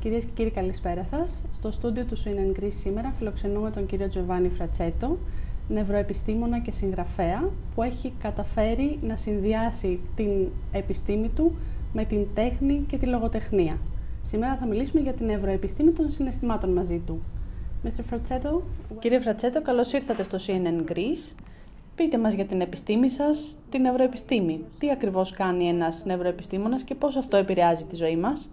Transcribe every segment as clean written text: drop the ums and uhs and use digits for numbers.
Κυρίες και κύριοι, καλησπέρα σας. Στο στούντιο του Swin & Greece σήμερα φιλοξενούμε τον κύριο Giovanni Fraccetto, νευροεπιστήμονα και συγγραφέα, που έχει καταφέρει να συνδυάσει την επιστήμη του με την τέχνη και τη λογοτεχνία. Σήμερα θα μιλήσουμε για την νευροεπιστήμη των συναισθημάτων μαζί του. Mr. Fraccetto. Κύριε Fraccetto, καλώς ήρθατε στο Swin & Greece. Πείτε μας για την επιστήμη σας, την νευροεπιστήμη. Τι ακριβώς κάνει ένας νευροεπιστήμονας και πώς αυτό επηρεάζει τη ζωή μας?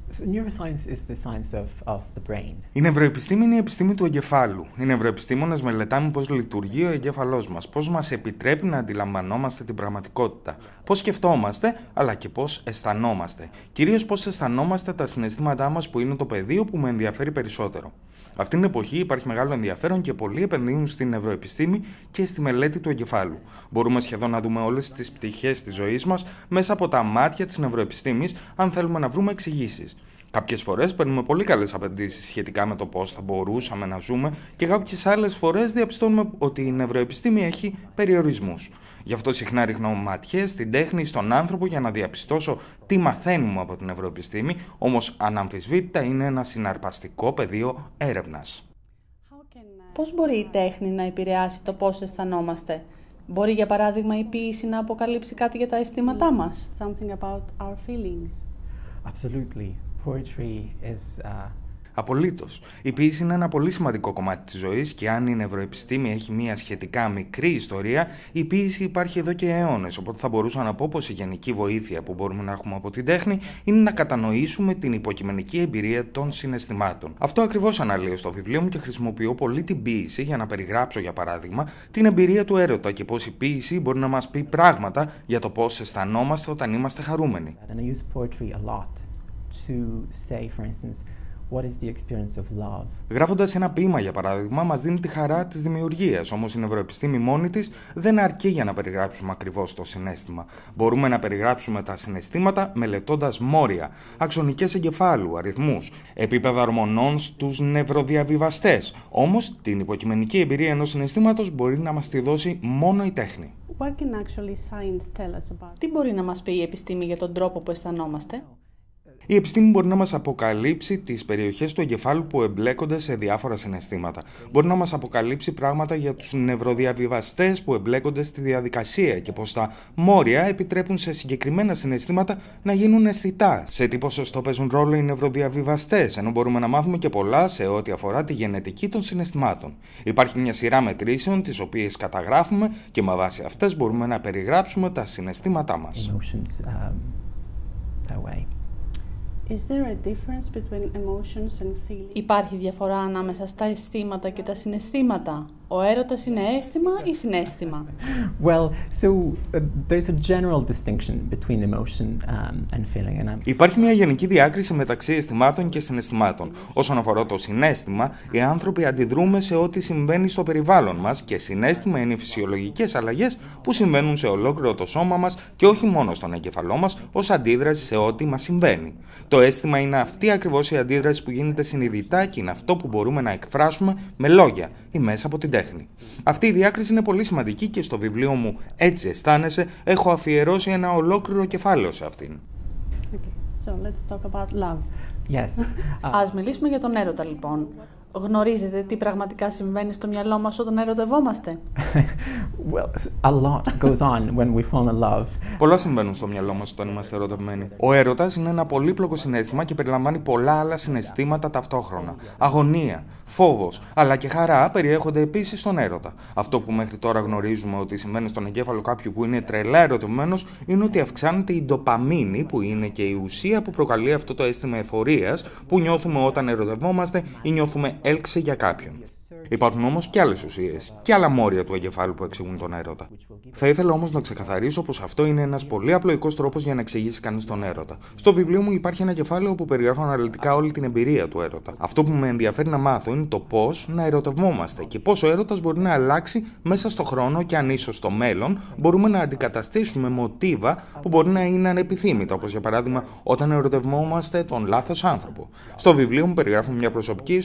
Η νευροεπιστήμη είναι η επιστήμη του εγκεφάλου. Οι νευροεπιστήμονες μελετάμε πώς λειτουργεί ο εγκέφαλός μας, πώς μας επιτρέπει να αντιλαμβανόμαστε την πραγματικότητα, πώς σκεφτόμαστε, αλλά και πώς αισθανόμαστε. Κυρίως πώς αισθανόμαστε τα συναισθήματά μας, που είναι το πεδίο που με ενδιαφέρει περισσότερο. Αυτή την εποχή υπάρχει μεγάλο ενδιαφέρον και πολλοί επενδύουν στην νευροεπιστήμη και στη μελέτη του εγκεφάλου. Μπορούμε σχεδόν να δούμε όλες τις πτυχές της ζωής μας μέσα από τα μάτια της νευροεπιστήμης, αν θέλουμε να βρούμε εξηγήσεις. Κάποιες φορές παίρνουμε πολύ καλές απαντήσεις σχετικά με το πώς θα μπορούσαμε να ζούμε και κάποιες άλλες φορές διαπιστώνουμε ότι η νευροεπιστήμη έχει περιορισμούς. Γι' αυτό συχνά ρίχνω ματιές στην τέχνη, στον άνθρωπο, για να διαπιστώσω τι μαθαίνουμε από την νευροεπιστήμη, όμως αναμφισβήτητα είναι ένα συναρπαστικό πεδίο έρευνας. Πώς μπορεί η τέχνη να επηρεάσει το πώς αισθανόμαστε? Μπορεί, για παράδειγμα, η ποίηση να αποκαλύψει κάτι για τα αισθήματά μας? Something about our feelings. Absolutely. Poetry is Απολύτως. Η ποίηση είναι ένα πολύ σημαντικό κομμάτι της ζωής και αν η νευροεπιστήμη έχει μια σχετικά μικρή ιστορία, η ποίηση υπάρχει εδώ και αιώνες. Οπότε θα μπορούσα να πω πως η γενική βοήθεια που μπορούμε να έχουμε από την τέχνη είναι να κατανοήσουμε την υποκειμενική εμπειρία των συναισθημάτων. Αυτό ακριβώς αναλύω στο βιβλίο μου και χρησιμοποιώ πολύ την ποίηση για να περιγράψω, για παράδειγμα, την εμπειρία του έρωτα και πώς η ποίηση μπορεί να μας πει πράγματα για το πώς αισθανόμαστε όταν είμαστε χαρούμενοι. What is the experience of love? Γράφοντας ένα ποίημα, για παράδειγμα, μας δίνει τη χαρά της δημιουργίας, όμως η νευροεπιστήμη μόνη της δεν αρκεί για να περιγράψουμε ακριβώς το συναίσθημα. Μπορούμε να περιγράψουμε τα συναισθήματα μελετώντας μόρια, αξονικές εγκεφάλου, αριθμούς, επίπεδα ορμονών στους νευροδιαβιβαστές. Όμως την υποκειμενική εμπειρία ενός συναισθήματος μπορεί να μας τη δώσει μόνο η τέχνη. Τι μπορεί να μας πει η επιστήμη για τον τρόπο που αισθανόμαστε? Η επιστήμη μπορεί να μας αποκαλύψει τις περιοχές του εγκεφάλου που εμπλέκονται σε διάφορα συναισθήματα. Μπορεί να μας αποκαλύψει πράγματα για τους νευροδιαβιβαστές που εμπλέκονται στη διαδικασία και πως τα μόρια επιτρέπουν σε συγκεκριμένα συναισθήματα να γίνουν αισθητά. Σε τι ποσοστό παίζουν ρόλο οι νευροδιαβιβαστές, ενώ μπορούμε να μάθουμε και πολλά σε ό,τι αφορά τη γενετική των συναισθημάτων. Υπάρχει μια σειρά μετρήσεων τις οποίες καταγράφουμε και με βάση αυτές μπορούμε να περιγράψουμε τα συναισθήματά μας. Υπάρχει διαφορά ανάμεσα στα αισθήματα και τα συναισθήματα? Ο έρωτας είναι αίσθημα ή συναίσθημα? There's a general distinction between emotion and feeling. Υπάρχει μια γενική διάκριση μεταξύ αισθημάτων και συναισθημάτων. Όσον αφορά το συναίσθημα, οι άνθρωποι αντιδρούμε σε ό,τι συμβαίνει στο περιβάλλον μας και συναίσθημα είναι οι φυσιολογικές αλλαγές που συμβαίνουν σε ολόκληρο το σώμα μας και όχι μόνο στον εγκεφαλό μας ως αντίδραση σε ό,τι μας συμβαίνει. Το αίσθημα είναι αυτή ακριβώς η αντίδραση που γίνεται συνειδητά και είναι αυτό που μπορούμε να εκφράσουμε με λόγια ή μέσα από την τέχνη. Αυτή η διάκριση είναι πολύ σημαντική και στο βιβλίο μου «Έτσι αισθάνεσαι» έχω αφιερώσει ένα ολόκληρο κεφάλαιο σε αυτήν. So let's talk about love. Yes. Ας μιλήσουμε για τον έρωτα, λοιπόν. Γνωρίζετε τι πραγματικά συμβαίνει στο μυαλό μας όταν ερωτευόμαστε? A lot goes on when we fall in love. Πολλά συμβαίνουν στο μυαλό μας όταν είμαστε ερωτευμένοι. Ο έρωτας είναι ένα πολύπλοκο συναίσθημα και περιλαμβάνει πολλά άλλα συναισθήματα ταυτόχρονα. Αγωνία, φόβος, αλλά και χαρά περιέχονται επίσης στον έρωτα. Αυτό που μέχρι τώρα γνωρίζουμε ότι συμβαίνει στον εγκέφαλο κάποιου που είναι τρελά ερωτευμένος είναι ότι αυξάνεται η ντοπαμίνη, που είναι και η ουσία που προκαλεί αυτό το αίσθημα εφορίας που νιώθουμε όταν ερωτευόμαστε ή νιώθουμε έλξη για κάποιον. Υπάρχουν όμως και άλλες ουσίες και άλλα μόρια του εγκεφάλου που εξηγούν τον έρωτα. Θα ήθελα όμως να ξεκαθαρίσω πως αυτό είναι ένας πολύ απλοϊκός τρόπος για να εξηγήσει κανείς τον έρωτα. Στο βιβλίο μου υπάρχει ένα κεφάλαιο που περιγράφω αναλυτικά όλη την εμπειρία του έρωτα. Αυτό που με ενδιαφέρει να μάθω είναι το πώς να ερωτευόμαστε και πώς ο έρωτας μπορεί να αλλάξει μέσα στο χρόνο και αν ίσως στο μέλλον μπορούμε να αντικαταστήσουμε μοτίβα που μπορεί να είναι ανεπιθύμητα, όπως για παράδειγμα όταν ερωτευόμαστε τον λάθος άνθρωπο. Στο βιβλίο μου περιγράφω μια προσωπική ιστορία για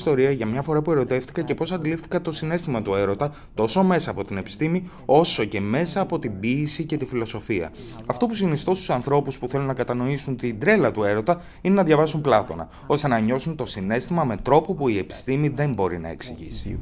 για μια φορά που ερωτεύτηκα και πώς αντιλήφθηκα το συναίσθημα του έρωτα τόσο μέσα από την επιστήμη, όσο και μέσα από την ποίηση και τη φιλοσοφία. Αυτό που συνιστώ στους ανθρώπους που θέλουν να κατανοήσουν την τρέλα του έρωτα είναι να διαβάσουν Πλάτωνα, ώστε να νιώσουν το συναίσθημα με τρόπο που η επιστήμη δεν μπορεί να εξηγήσει.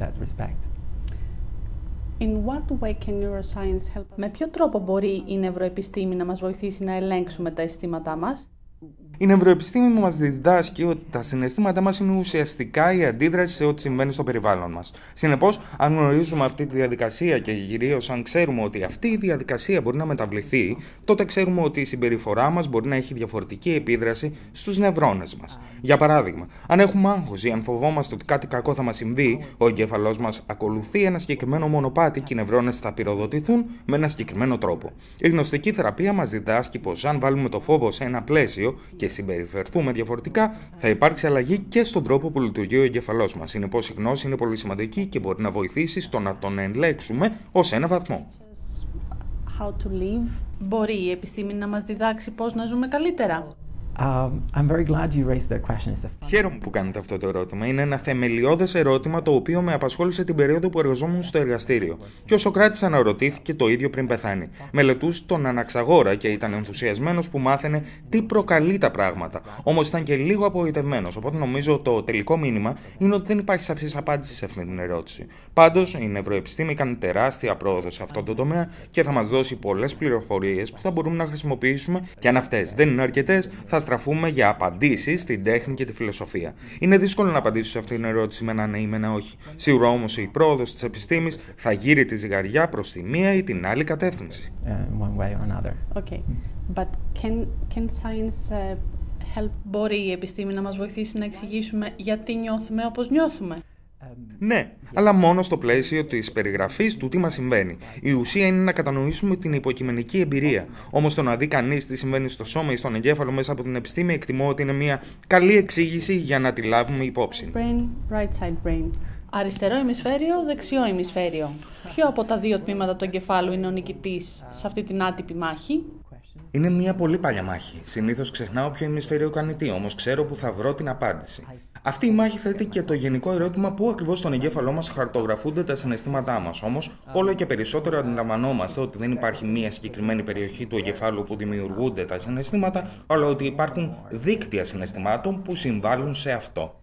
Με ποιο τρόπο μπορεί η νευροεπιστήμη να μας βοηθήσει να ελέγξουμε τα αισθήματά μας? Η νευροεπιστήμη μας διδάσκει ότι τα συναισθήματά μας είναι ουσιαστικά η αντίδραση σε ό,τι συμβαίνει στο περιβάλλον μας. Συνεπώς, αν γνωρίζουμε αυτή τη διαδικασία και κυρίως αν ξέρουμε ότι αυτή η διαδικασία μπορεί να μεταβληθεί, τότε ξέρουμε ότι η συμπεριφορά μας μπορεί να έχει διαφορετική επίδραση στους νευρώνες μας. Για παράδειγμα, αν έχουμε άγχος ή αν φοβόμαστε ότι κάτι κακό θα μας συμβεί, ο εγκέφαλός μας ακολουθεί ένα συγκεκριμένο μονοπάτι και οι νευρώνες θα πυροδοτηθούν με ένα συγκεκριμένο τρόπο. Η γνωστική θεραπεία μας διδάσκει πως αν βάλουμε το φόβο σε ένα πλαίσιο και συμπεριφερθούμε διαφορετικά, θα υπάρξει αλλαγή και στον τρόπο που λειτουργεί ο εγκέφαλός μας. Συνεπώς, η γνώση είναι πολύ σημαντική και μπορεί να βοηθήσει στο να τον ελέγξουμε ως ένα βαθμό. Μπορεί η επιστήμη να μας διδάξει πώς να ζούμε καλύτερα? I'm very glad you raised the question. Χαίρομαι που κάνετε αυτό το ερώτημα. Είναι ένα θεμελιώδες ερώτημα το οποίο με απασχόλησε την περίοδο που εργαζόμουν στο εργαστήριο. Και ο Σωκράτης αναρωτήθηκε το ίδιο πριν πεθάνει. Μελετούσε τον Αναξαγόρα και ήταν ενθουσιασμένος που μάθαινε τι προκαλεί τα πράγματα. Όμως ήταν και λίγο απογοητευμένος. Οπότε νομίζω το τελικό μήνυμα είναι ότι δεν υπάρχει σαφής απάντηση σε αυτή την ερώτηση. Πάντως, η νευροεπιστήμη κάνει τεράστια πρόοδο σε αυτό το τομέα και θα μας δώσει πολλές πληροφορίες που θα μπορούμε να χρησιμοποιήσουμε και αν αυτές δεν είναι αρκετές, θα στραφούμε για απαντήσεις στην τέχνη και τη φιλοσοφία. Είναι δύσκολο να απαντήσω σε αυτή την ερώτηση με ένα ναι ή με ένα όχι. Σίγουρα όμως η πρόοδος της επιστήμης θα γύρει τη ζυγαριά προς τη μία ή την άλλη κατεύθυνση. Okay. But can science help? Μπορεί η επιστήμη να μας βοηθήσει να εξηγήσουμε γιατί νιώθουμε όπως νιώθουμε? Ναι, αλλά μόνο στο πλαίσιο της περιγραφής του τι μας συμβαίνει. Η ουσία είναι να κατανοήσουμε την υποκειμενική εμπειρία. Όμως το να δει κανείς τι συμβαίνει στο σώμα ή στον εγκέφαλο μέσα από την επιστήμη, εκτιμώ ότι είναι μια καλή εξήγηση για να τη λάβουμε υπόψη. Right side brain. Αριστερό ημισφαίριο, δεξιό ημισφαίριο. Ποιο από τα δύο τμήματα του εγκεφάλου είναι ο νικητής σε αυτή την άτυπη μάχη? Είναι μια πολύ παλιά μάχη. Συνήθως ξεχνάω ποιο ημισφαίριο κάνει τι, όμως ξέρω που θα βρω την απάντηση. Αυτή η μάχη θέτει και το γενικό ερώτημα πού ακριβώς στον εγκέφαλό μας χαρτογραφούνται τα συναισθήματά μας. Όμως, όλο και περισσότερο αντιλαμβανόμαστε ότι δεν υπάρχει μία συγκεκριμένη περιοχή του εγκεφάλου που δημιουργούνται τα συναισθήματα, αλλά ότι υπάρχουν δίκτυα συναισθημάτων που συμβάλλουν σε αυτό.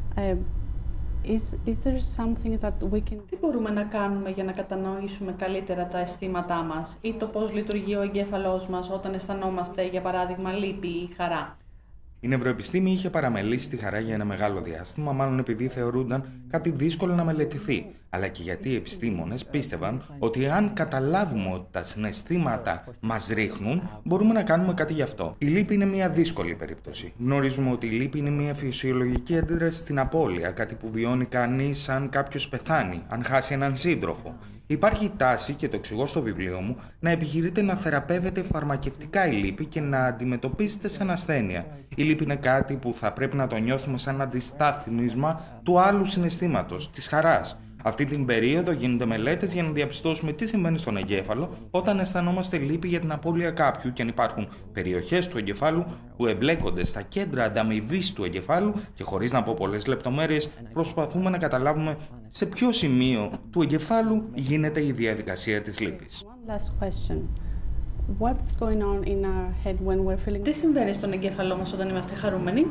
Τι μπορούμε να κάνουμε για να κατανοήσουμε καλύτερα τα αισθήματά μας ή το πώς λειτουργεί ο εγκέφαλός μας όταν αισθανόμαστε, για παράδειγμα, λύπη ή χαρά? Η νευροεπιστήμη είχε παραμελήσει τη χαρά για ένα μεγάλο διάστημα, μάλλον επειδή θεωρούνταν κάτι δύσκολο να μελετηθεί, αλλά και γιατί οι επιστήμονες πίστευαν ότι αν καταλάβουμε ότι τα συναισθήματα μας ρίχνουν, μπορούμε να κάνουμε κάτι γι' αυτό. Η λύπη είναι μια δύσκολη περίπτωση. Γνωρίζουμε ότι η λύπη είναι μια φυσιολογική αντίδραση στην απώλεια, κάτι που βιώνει κανείς αν κάποιος πεθάνει, αν χάσει έναν σύντροφο. Υπάρχει η τάση, και το εξηγώ στο βιβλίο μου, να επιχειρείται να θεραπεύεται φαρμακευτικά η λύπη και να αντιμετωπίζεται σαν ασθένεια. Η λύπη είναι κάτι που θα πρέπει να το νιώθουμε σαν αντιστάθμισμα του άλλου συναισθήματος, της χαράς. Αυτή την περίοδο γίνονται μελέτες για να διαπιστώσουμε τι συμβαίνει στον εγκέφαλο όταν αισθανόμαστε λύπη για την απώλεια κάποιου και αν υπάρχουν περιοχές του εγκεφάλου που εμπλέκονται στα κέντρα ανταμοιβής του εγκεφάλου και χωρίς να πω πολλές λεπτομέρειες προσπαθούμε να καταλάβουμε σε ποιο σημείο του εγκεφάλου γίνεται η διαδικασία της λύπης. Τι συμβαίνει στον εγκέφαλό μας όταν είμαστε χαρούμενοι?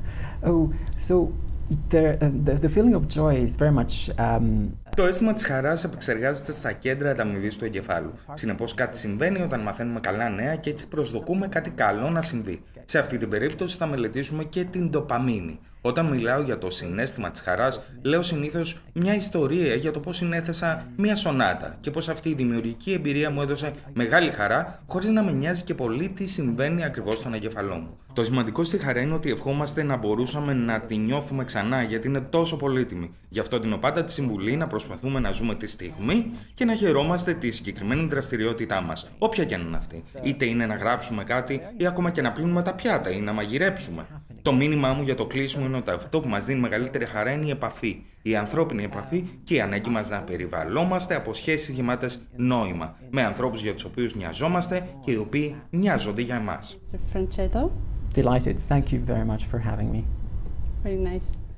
The feeling of joy is very much. Το αίσθημα της χαράς επεξεργάζεται στα κέντρα ανταμοιβής του εγκεφάλου. Συνεπώς, κάτι συμβαίνει όταν μαθαίνουμε καλά νέα και έτσι προσδοκούμε κάτι καλό να συμβεί. Σε αυτή την περίπτωση, θα μελετήσουμε και την ντοπαμίνη. Όταν μιλάω για το συναίσθημα της χαράς, λέω συνήθως μια ιστορία για το πώς συνέθεσα μια σονάτα και πώς αυτή η δημιουργική εμπειρία μου έδωσε μεγάλη χαρά, χωρίς να με νοιάζει και πολύ τι συμβαίνει ακριβώς στον εγκεφαλό μου. Το σημαντικό στη χαρά είναι ότι ευχόμαστε να μπορούσαμε να τη νιώθουμε ξανά, γιατί είναι τόσο πολύτιμη. Γι' αυτό δίνω πάντα τη συμβουλή να προσπαθούμε να ζούμε τη στιγμή και να χαιρόμαστε τη συγκεκριμένη δραστηριότητά μας, όποια και αν είναι αυτή. Είτε είναι να γράψουμε κάτι ή ακόμα και να πλύνουμε τα πιάτα ή να μαγειρέψουμε. Το μήνυμά μου για το κλείσιμο είναι ότι αυτό που μας δίνει μεγαλύτερη χαρά είναι η επαφή, η ανθρώπινη επαφή και η ανάγκη μας να περιβαλλόμαστε από σχέσεις γεμάτες νόημα, με ανθρώπους για τους οποίους νοιαζόμαστε και οι οποίοι νοιάζονται για εμάς. Delighted. Thank you very much for having me. Very nice.